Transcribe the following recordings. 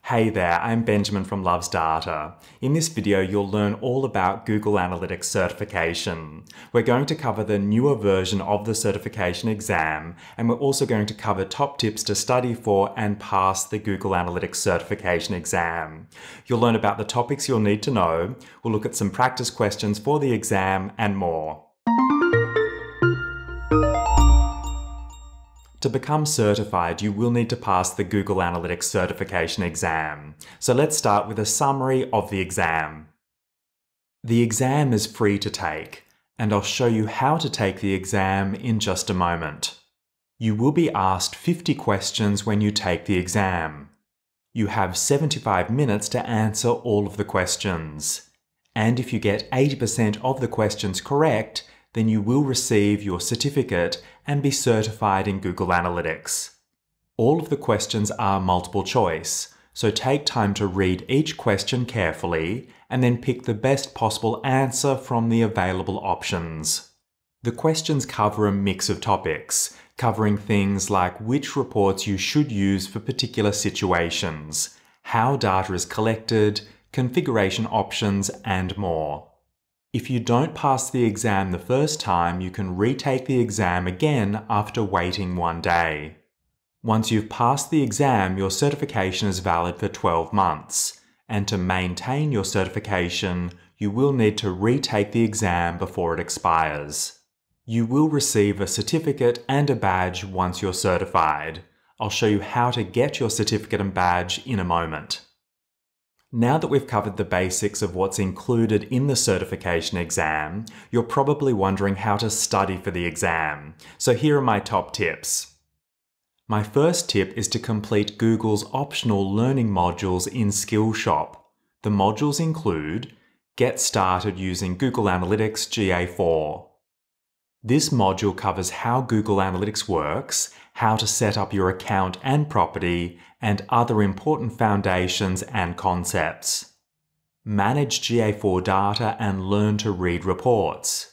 Hey there, I'm Benjamin from Loves Data. In this video, you'll learn all about Google Analytics certification. We're going to cover the newer version of the certification exam, and we're also going to cover top tips to study for and pass the Google Analytics certification exam. You'll learn about the topics you'll need to know, we'll look at some practice questions for the exam, and more. To become certified, you will need to pass the Google Analytics certification exam. So let's start with a summary of the exam. The exam is free to take, and I'll show you how to take the exam in just a moment. You will be asked 50 questions when you take the exam. You have 75 minutes to answer all of the questions. And if you get 80% of the questions correct, then you will receive your certificate and be certified in Google Analytics. All of the questions are multiple choice, so take time to read each question carefully and then pick the best possible answer from the available options. The questions cover a mix of topics, covering things like which reports you should use for particular situations, how data is collected, configuration options, and more. If you don't pass the exam the first time, you can retake the exam again after waiting one day. Once you've passed the exam, your certification is valid for 12 months, and to maintain your certification, you will need to retake the exam before it expires. You will receive a certificate and a badge once you're certified. I'll show you how to get your certificate and badge in a moment. Now that we've covered the basics of what's included in the certification exam, you're probably wondering how to study for the exam. So here are my top tips. My first tip is to complete Google's optional learning modules in Skillshop. The modules include Get Started using Google Analytics GA4. This module covers how Google Analytics works, how to set up your account and property, and other important foundations and concepts. Manage GA4 data and learn to read reports.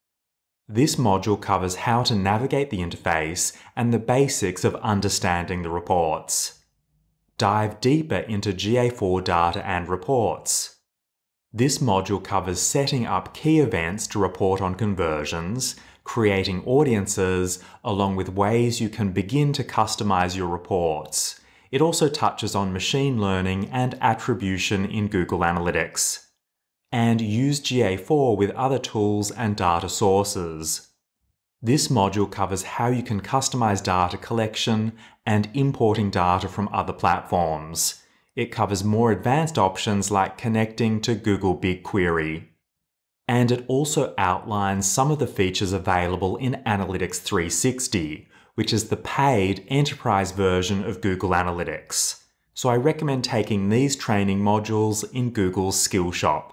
This module covers how to navigate the interface and the basics of understanding the reports. Dive deeper into GA4 data and reports. This module covers setting up key events to report on conversions, creating audiences, along with ways you can begin to customize your reports. It also touches on machine learning and attribution in Google Analytics. And use GA4 with other tools and data sources. This module covers how you can customize data collection and importing data from other platforms. It covers more advanced options like connecting to Google BigQuery. And it also outlines some of the features available in Analytics 360, which is the paid enterprise version of Google Analytics. So I recommend taking these training modules in Google's Skillshop.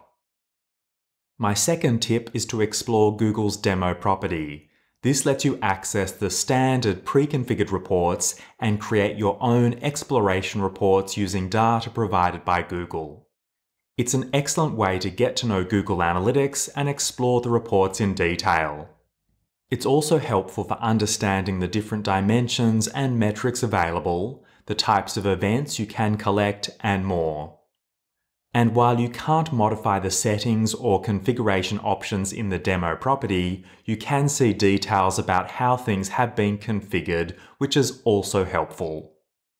My second tip is to explore Google's demo property. This lets you access the standard pre-configured reports and create your own exploration reports using data provided by Google. It's an excellent way to get to know Google Analytics and explore the reports in detail. It's also helpful for understanding the different dimensions and metrics available, the types of events you can collect, and more. And while you can't modify the settings or configuration options in the demo property, you can see details about how things have been configured, which is also helpful.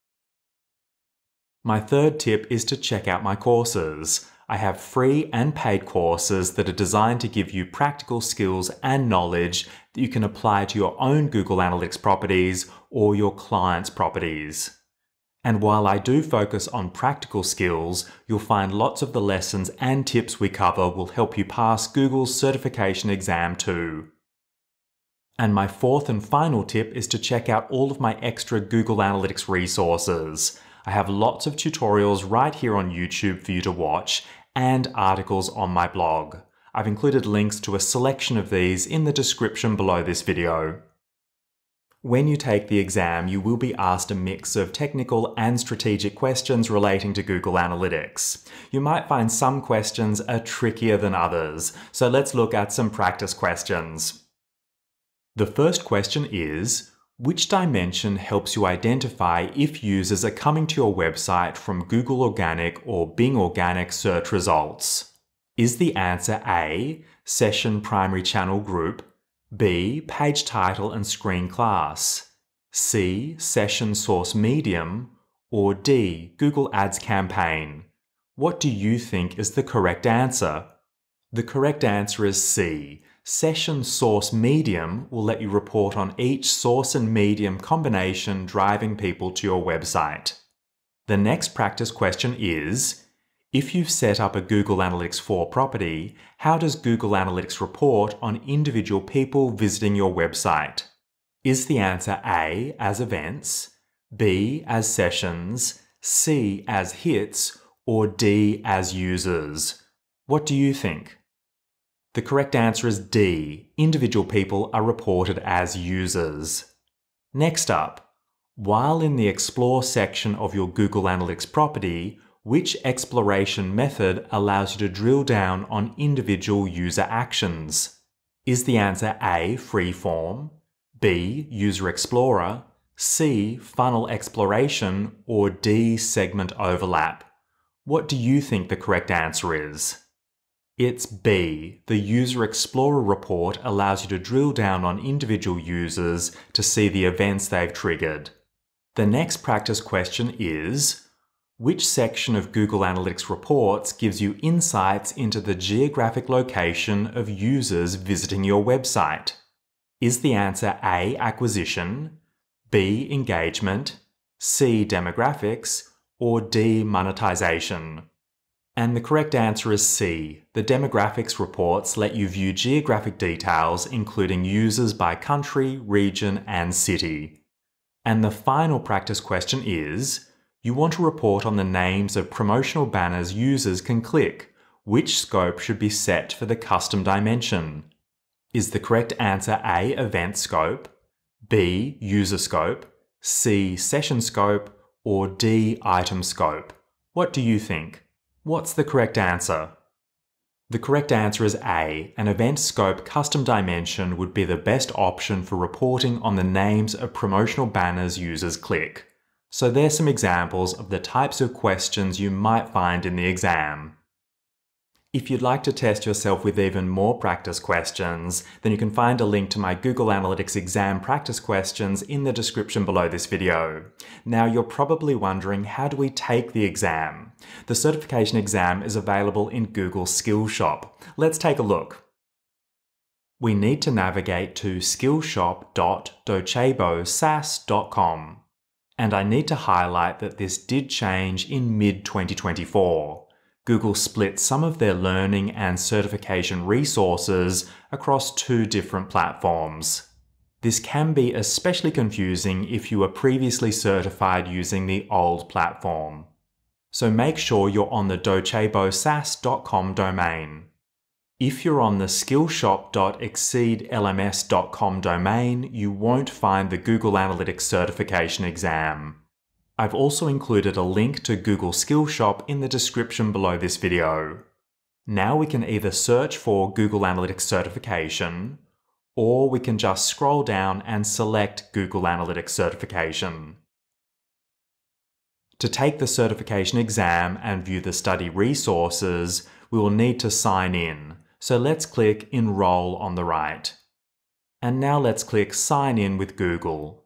My third tip is to check out my courses. I have free and paid courses that are designed to give you practical skills and knowledge that you can apply to your own Google Analytics properties or your clients' properties. And while I do focus on practical skills, you'll find lots of the lessons and tips we cover will help you pass Google's certification exam too. And my fourth and final tip is to check out all of my extra Google Analytics resources. I have lots of tutorials right here on YouTube for you to watch and articles on my blog. I've included links to a selection of these in the description below this video. When you take the exam, you will be asked a mix of technical and strategic questions relating to Google Analytics. You might find some questions are trickier than others, so let's look at some practice questions. The first question is, Which dimension helps you identify if users are coming to your website from Google Organic or Bing Organic search results? Is the answer A, Session Primary Channel Group, B, Page Title and Screen Class, C, Session Source Medium, or D, Google Ads Campaign? What do you think is the correct answer? The correct answer is C. Session Source Medium will let you report on each source and medium combination driving people to your website. The next practice question is, if you've set up a Google Analytics 4 property, how does Google Analytics report on individual people visiting your website? Is the answer A, as events, B, as sessions, C, as hits, or D, as users? What do you think? The correct answer is D. Individual people are reported as users. Next up, while in the Explore section of your Google Analytics property, which exploration method allows you to drill down on individual user actions? Is the answer A, Freeform, B, User Explorer, C, Funnel Exploration, or D, Segment Overlap? What do you think the correct answer is? It's B. The User Explorer report allows you to drill down on individual users to see the events they've triggered. The next practice question is, which section of Google Analytics reports gives you insights into the geographic location of users visiting your website? Is the answer A, Acquisition, B, Engagement, C, Demographics, or D, Monetization? And the correct answer is C. The demographics reports let you view geographic details including users by country, region, and city. And the final practice question is, you want to report on the names of promotional banners users can click. Which scope should be set for the custom dimension? Is the correct answer A, Event Scope, B, User Scope, C, Session Scope, or D, Item Scope? What do you think? What's the correct answer? The correct answer is A. An event scope custom dimension would be the best option for reporting on the names of promotional banners users click. So there's some examples of the types of questions you might find in the exam. If you'd like to test yourself with even more practice questions, then you can find a link to my Google Analytics exam practice questions in the description below this video. Now you're probably wondering, how do we take the exam? The certification exam is available in Google Skills Shop. Let's take a look. We need to navigate to skillshop.docebosas.com. And I need to highlight that this did change in mid-2024. Google split some of their learning and certification resources across two different platforms. This can be especially confusing if you were previously certified using the old platform. So make sure you're on the docebosas.com domain. If you're on the skillshop.exceedlms.com domain, you won't find the Google Analytics certification exam. I've also included a link to Google Skills Shop in the description below this video. Now we can either search for Google Analytics certification, or we can just scroll down and select Google Analytics certification. To take the certification exam and view the study resources, we will need to sign in. So let's click Enroll on the right. And now let's click Sign in with Google.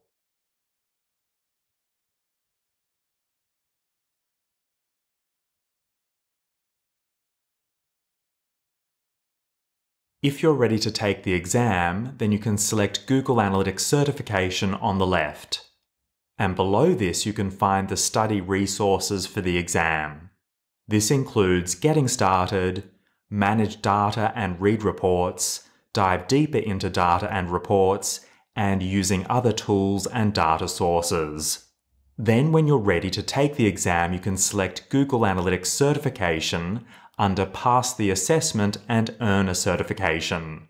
If you're ready to take the exam, then you can select Google Analytics certification on the left. And below this, you can find the study resources for the exam. This includes Getting Started, Manage Data and Read Reports, Dive Deeper into Data and Reports, and Using Other Tools and Data Sources. Then when you're ready to take the exam, you can select Google Analytics certification under Pass the Assessment and Earn a Certification.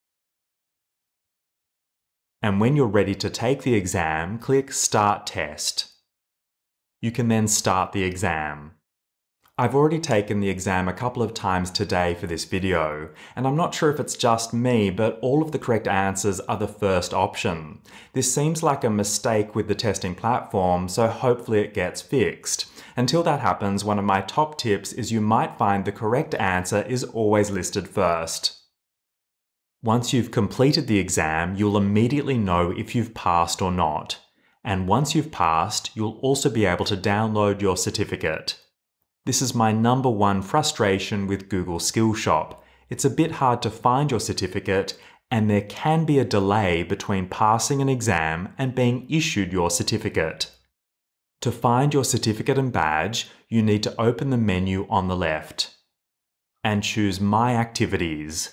And when you're ready to take the exam, click Start Test. You can then start the exam. I've already taken the exam a couple of times today for this video, and I'm not sure if it's just me, but all of the correct answers are the first option. This seems like a mistake with the testing platform, so hopefully it gets fixed. Until that happens, one of my top tips is you might find the correct answer is always listed first. Once you've completed the exam, you'll immediately know if you've passed or not. And once you've passed, you'll also be able to download your certificate. This is my number one frustration with Google Skillshop. It's a bit hard to find your certificate, and there can be a delay between passing an exam and being issued your certificate. To find your certificate and badge, you need to open the menu on the left and choose My Activities.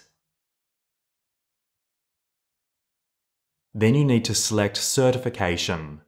Then you need to select Certification.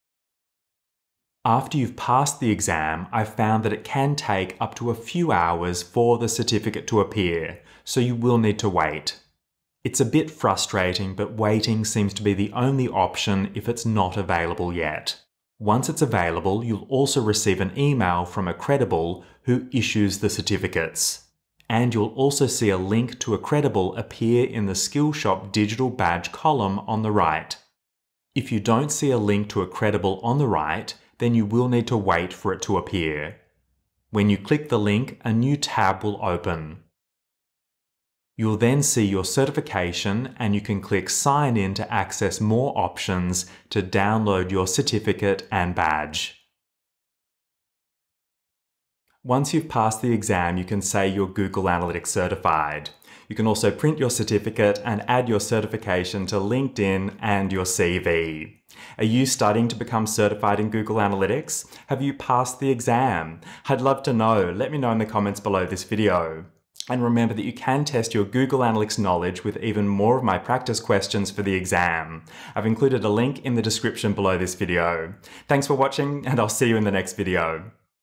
After you've passed the exam, I've found that it can take up to a few hours for the certificate to appear, so you will need to wait. It's a bit frustrating, but waiting seems to be the only option if it's not available yet. Once it's available, you'll also receive an email from Accredible who issues the certificates. And you'll also see a link to Accredible appear in the Skillshop digital badge column on the right. If you don't see a link to Accredible on the right, then you will need to wait for it to appear. When you click the link, a new tab will open. You'll then see your certification, and you can click Sign In to access more options to download your certificate and badge. Once you've passed the exam, you can say you're Google Analytics certified. You can also print your certificate and add your certification to LinkedIn and your CV. Are you studying to become certified in Google Analytics? Have you passed the exam? I'd love to know. Let me know in the comments below this video. And remember that you can test your Google Analytics knowledge with even more of my practice questions for the exam. I've included a link in the description below this video. Thanks for watching, and I'll see you in the next video.